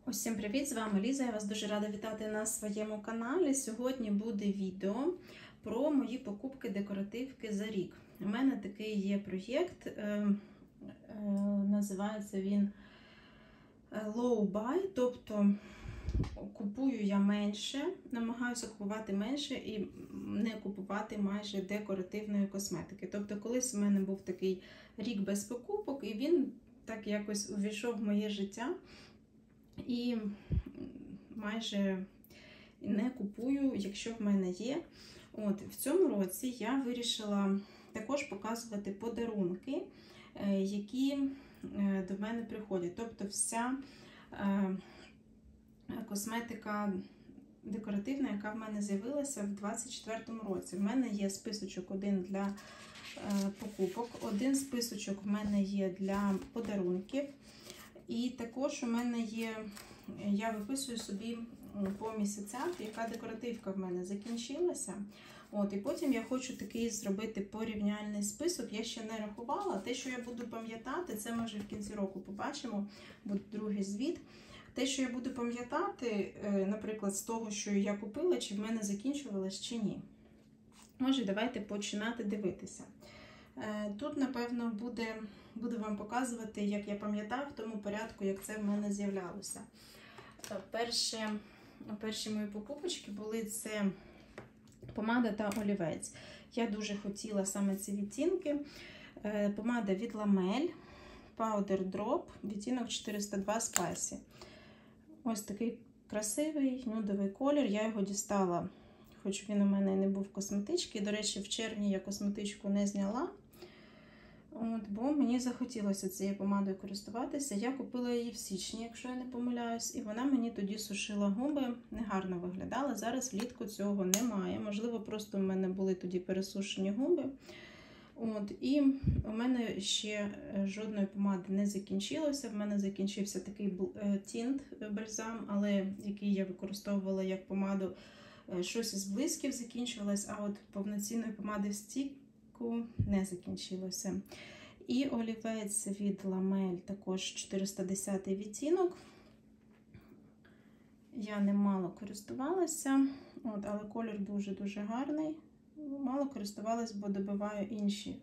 Усім привіт! З вами Ліза. Я вас дуже рада вітати на своєму каналі. Сьогодні буде відео про мої покупки декоративки за рік. У мене такий є проєкт, називається він Low Buy, тобто купую я менше, намагаюся купувати менше і не купувати майже декоративної косметики. Тобто колись у мене був такий рік без покупок, і він так якось увійшов в моє життя. І майже не купую, якщо в мене є. В цьому році я вирішила також показувати подарунки, які до мене приходять. Тобто вся косметика декоративна, яка в мене з'явилася в 2024 році. В мене є списочок один для покупок, один списочок в мене є для подарунків. І також у мене є, я виписую собі по місяцях, яка декоративка в мене закінчилася. І потім я хочу такий зробити порівняльний список. Я ще не рахувала. Те, що я буду пам'ятати, це може в кінці року побачимо, буде другий звіт. Те, що я буду пам'ятати, наприклад, з того, що я купила, чи в мене закінчувалось, чи ні. Може, давайте починати дивитися. Тут, напевно, буду вам показувати, як я пам'ятаю, в тому порядку, як це в мене з'являлося. Перші мої покупочки були це помада та олівець. Я дуже хотіла саме ці відтінки. Помада від Lamel, Powder Drop, відтінок 402 Spicy. Ось такий красивий нюдовий колір. Я його дістала, хоч він у мене не був косметички. До речі, в червні я косметичку не зняла. Бо мені захотілося цією помадою користуватися. Я купила її в січні, якщо я не помиляюсь, і вона мені тоді сушила губи, негарно виглядала. Зараз влітку цього немає. Можливо, просто в мене були тоді пересушені губи. І у мене ще жодної помади не закінчилося. В мене закінчився такий тінт бальзам, але який я використовувала як помаду. Щось із блисків закінчувалось, а от повноцінної помади в стіку не закінчилося. І олівець від Lamel, також 410 відтінок. Я ним мало користувалася, але колір дуже-дуже гарний. Мало користувалась, бо добиваю інші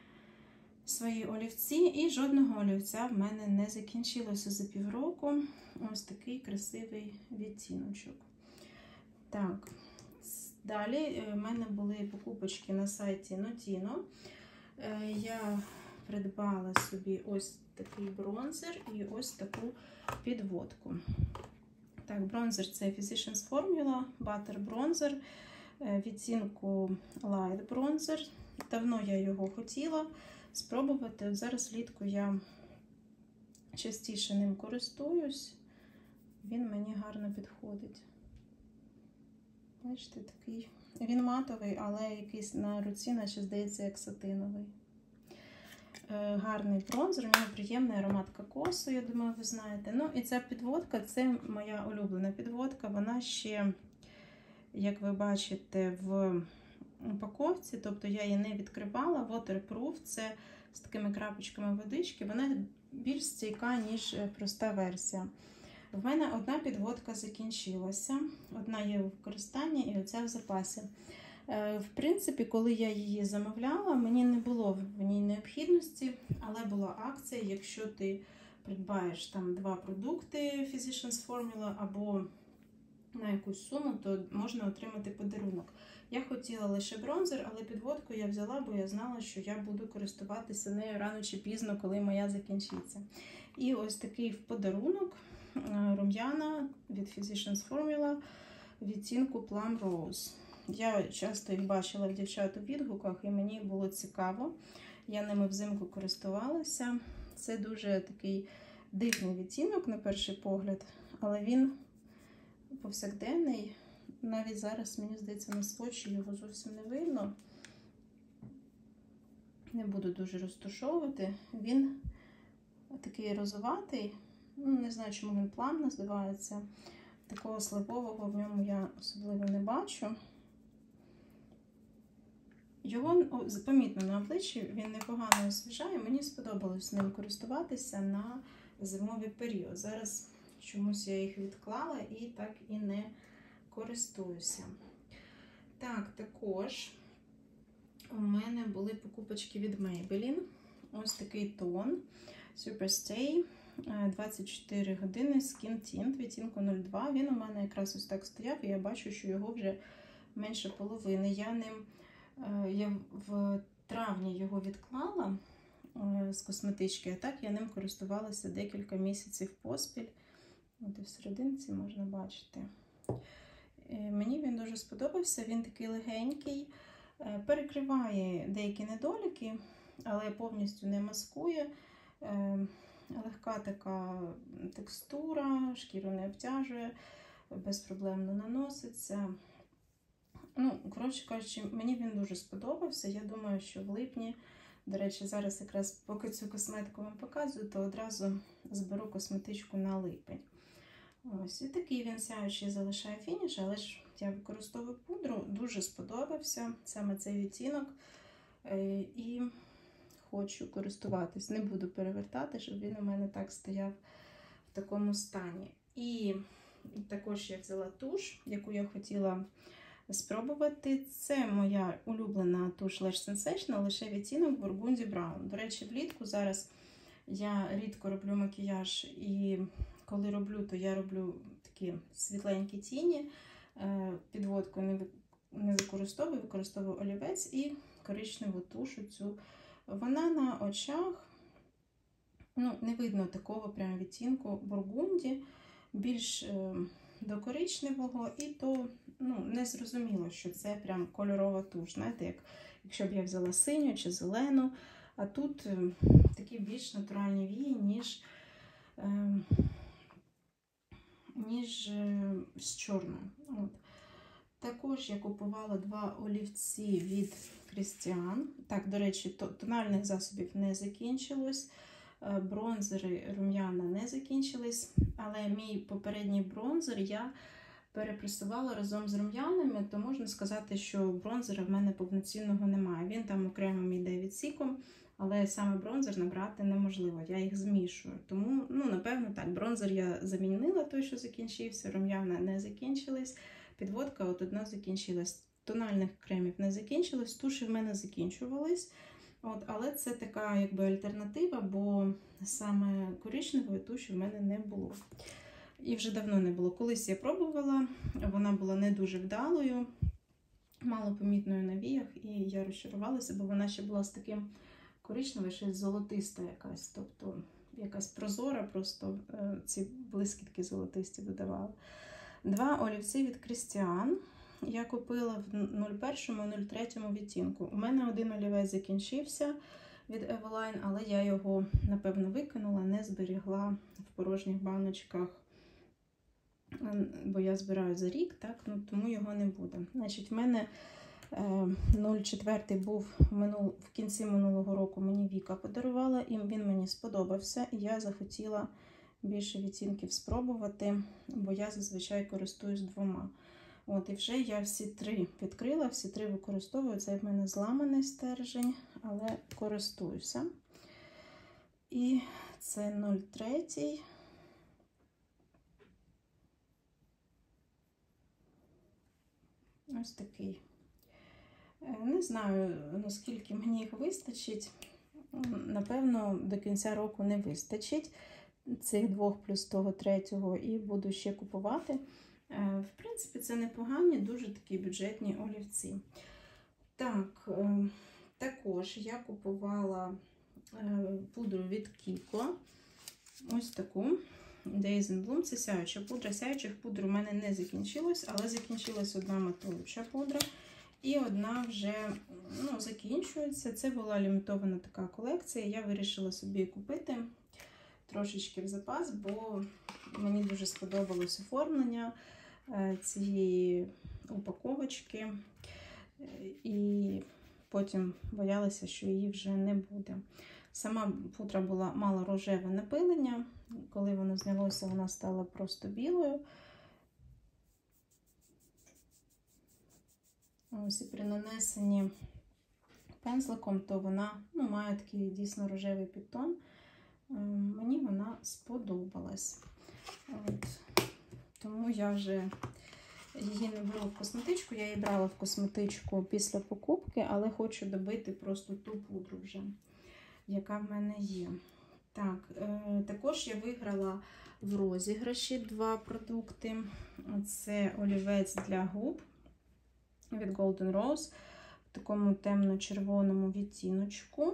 свої олівці. І жодного олівця в мене не закінчилося за півроку. Ось такий красивий відтіночок. Так, далі в мене були покупочки на сайті Notino. Я придбала собі ось такий бронзер і ось таку підводку. Так, бронзер це Physicians Formula, Butter Bronzer, відтінку Light Bronzer. Давно я його хотіла спробувати. От зараз влітку я частіше ним користуюсь. Він мені гарно підходить. Бачите, такий. Він матовий, але якийсь на руці, наче здається, як сатиновий. Гарний бронзер, у нього приємний аромат кокосу, я думаю, ви знаєте. І ця підводка, це моя улюблена підводка. Вона ще, як ви бачите, в упаковці, тобто я її не відкривала. Waterproof, це з такими крапочками водички. Вона більш стійка, ніж проста версія. В мене одна підводка закінчилася, одна є у використанні і оця в запасі. В принципі, коли я її замовляла, мені не було в ній необхідності, але була акція, якщо ти придбаєш там 2 продукти Physicians Formula або на якусь суму, то можна отримати подарунок. Я хотіла лише бронзер, але підводку я взяла, бо я знала, що я буду користуватися нею рано чи пізно, коли моя закінчиться. І ось такий в подарунок рум'яна від Physicians Formula відтінку Plum Rose. Я часто їх бачила в дівчат у відгуках, і мені було цікаво. Я ними взимку користувалася. Це дуже такий дивний відтінок, на перший погляд, але він повсякденний. Навіть зараз, мені здається, на сводчі його зовсім не видно. Не буду дуже розтушовувати. Він такий розоватий. Не знаю, чому він плам називається. Такого сливового в ньому я особливо не бачу. Його помітно на обличчі, він непогано освіжає. Мені сподобалось ним користуватися на зимовий період. Зараз Чомусь я їх відклала і так і не користуюся. Так, також у мене були покупочки від Maybelline. Ось такий тон Superstay 24 години Skin Tint, відтінку 02. Він у мене якраз ось так стояв, і я бачу, що його вже менше половини. Я в травні його відклала з косметички, а так я ним користувалася декілька місяців поспіль. От і в серединці можна бачити. Мені він дуже сподобався, він такий легенький, перекриває деякі недоліки, але повністю не маскує. Легка така текстура, шкіру не обтяжує, безпроблемно наноситься. Ну, коротше кажучи, мені він дуже сподобався. Я думаю, що в липні, до речі, зараз якраз поки цю косметику вам показую, то одразу зберу косметичку на липень. Ось, і такий він сяючий залишає фініш, але ж я використовую пудру, дуже сподобався саме цей відтінок. І хочу користуватись. Не буду перевертати, щоб він у мене так стояв в такому стані. І також я взяла туш, яку я хотіла спробувати. Це моя улюблена туш Lash Sensation, лише відтінок Burgundy Brown. До речі, влітку зараз я рідко роблю макіяж, і коли роблю, то я роблю такі світленькі тіні. Підводку не використовую, використовую олівець і коричневу тушу цю. Вона на очах, ну, не видно такого прям відтінку бургунді, більш до коричневого, і то, ну, не зрозуміло, що це прям кольорова туш. Знаєте, якщо б я взяла синю чи зелену, а тут такі більш натуральні вії, ніж з чорною. От. Також я купувала 2 олівці від Christian. Так, до речі, тональних засобів не закінчилось. Бронзери, рум'яна не закінчились. Але мій попередній бронзер я перепресувала разом з рум'янами, то можна сказати, що бронзера в мене повноцінного немає. Він там окремим йде відсіком, але саме бронзер набрати неможливо, я їх змішую. Тому, ну, напевно, так, бронзер я замінила той, що закінчився, рум'яна не закінчились. Підводка от одна закінчилась. Тональних кремів не закінчилось, туші в мене закінчувались. От, але це така якби альтернатива, бо саме коричневої туші в мене не було. І вже давно не було. Колись я пробувала, вона була не дуже вдалою, малопомітною на віях, і я розчарувалася, бо вона ще була з таким коричневою, ще золотиста якась. Тобто якась прозора, просто ці блискітки золотисті додавала. 2 олівці від Christian я купила в 01-03 відтінку. У мене один олівець закінчився від Eveline, але я його, напевно, викинула, не зберігла в порожніх баночках, бо я збираю за рік, так, ну, тому його не буде. Значить, в мене 04 був в кінці минулого року, мені Віка подарувала, і він мені сподобався, і я захотіла більше відтінків спробувати, бо я зазвичай користуюсь 2. От, і вже я всі 3 відкрила, всі 3 використовую. Це в мене зламаний стержень, але користуюся. І це 03. Ось такий. Не знаю, наскільки мені їх вистачить. Напевно, до кінця року не вистачить цих 2 плюс того 3, і буду ще купувати. В принципі, це непогані, дуже такі бюджетні олівці. Так, також я купувала пудру від Kiko. Ось таку Days in Bloom. Це сяюча пудра. Сяючих пудр у мене не закінчилось, але закінчилась одна матуюча пудра. І одна вже, ну, закінчується. Це була лімітована така колекція. Я вирішила собі купити трошечки в запас, бо мені дуже сподобалось оформлення цієї упаковочки. І потім боялася, що її вже не буде. Сама пудра мала рожеве напилення. Коли воно знялося, вона стала просто білою. Ось, і при нанесенні пензликом, то вона, ну, має такий дійсно рожевий підтон. Мені вона сподобалась. От. Тому я вже її не беру в косметичку. Я її брала в косметичку після покупки, але хочу добити просто ту пудру вже, яка в мене є. Так, також я виграла в розіграші 2 продукти. Це олівець для губ від Golden Rose в такому темно-червоному відтіночку.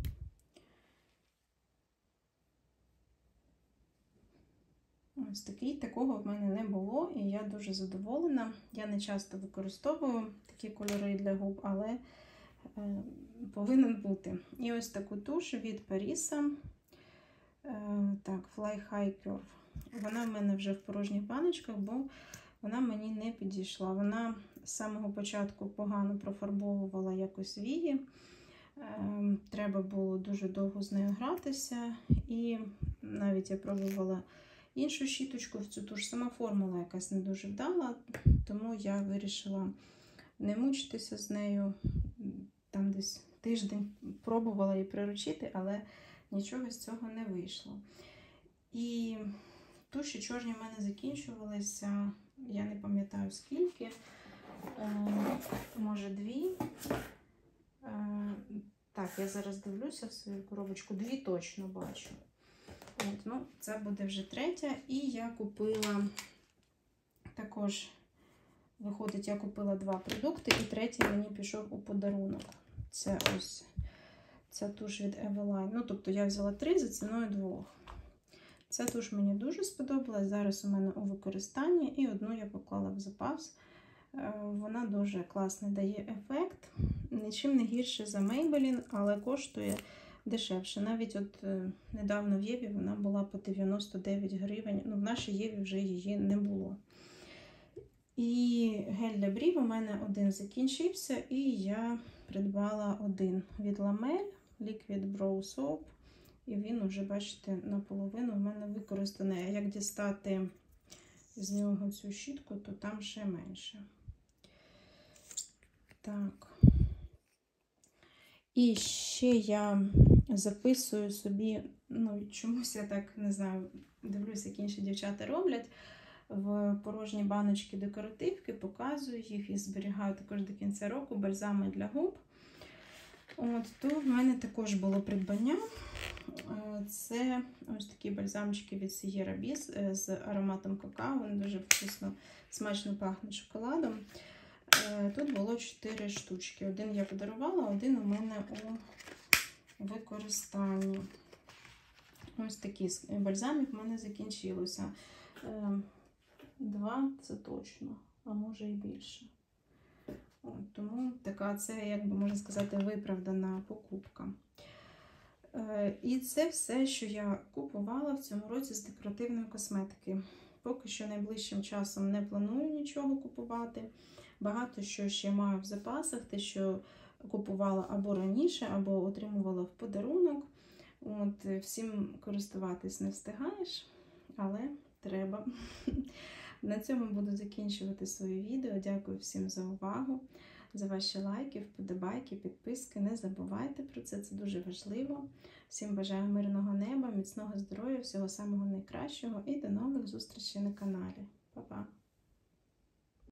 Ось такий, такого в мене не було, і я дуже задоволена. Я не часто використовую такі кольори для губ, але повинен бути. І ось таку туш від Паріса. Так, Fly High Curve. Вона в мене вже в порожніх баночках, бо вона мені не підійшла. Вона з самого початку погано профарбовувала якось вії. Треба було дуже довго з нею гратися. І навіть я пробувала іншу щіточку в цю туш. Сама формула якась не дуже вдала, тому я вирішила не мучитися з нею. Там десь тиждень пробувала її приручити, але нічого з цього не вийшло. І туші чорні в мене закінчувалися, я не пам'ятаю скільки, може 2. Так, я зараз дивлюся в свою коробочку, 2 точно бачу. От, ну, це буде вже 3-я. І я купила також, виходить, я купила 2 продукти, і 3-й мені пішов у подарунок. Це ось ця туш від Eveline. Ну, тобто я взяла 3 за ціною 2. Ця туш мені дуже сподобалась. Зараз у мене у використанні, і одну я поклала в запас. Вона дуже класний дає ефект. Нічим не гірше за Maybelline, але коштує дешевше. Навіть от недавно в Єві вона була по 99 гривень. Ну, в нашій Єві вже її не було. І гель для брів у мене один закінчився, і я придбала один від Lamel Liquid Brow Soap. І він уже, бачите, наполовину в мене використаний. А як дістати з нього цю щітку, то там ще менше. Так. І ще я записую собі, ну, чомусь я так, не знаю, дивлюся, як інші дівчата роблять. В порожні баночки декоративки, показую їх і зберігаю також до кінця року бальзами для губ. От, то в мене також було придбання. Це ось такі бальзамчики від Sierra Bis з ароматом какао. Вони дуже вкусно, смачно пахнуть шоколадом. Тут було 4 штучки. Один я подарувала, один у мене у використанні. Ось такі бальзамів в мене закінчилося. 2 це точно, а може і більше. От, тому така, це, як би можна сказати, виправдана покупка. І це все, що я купувала в цьому році з декоративної косметики. Поки що найближчим часом не планую нічого купувати. Багато що ще маю в запасах, те, що купувала або раніше, або отримувала в подарунок. От, всім користуватись не встигаєш, але треба. На цьому буду закінчувати своє відео. Дякую всім за увагу, за ваші лайки, вподобайки, підписки. Не забувайте про це, це дуже важливо. Всім бажаю мирного неба, міцного здоров'я, всього самого найкращого і до нових зустрічей на каналі. Па-па!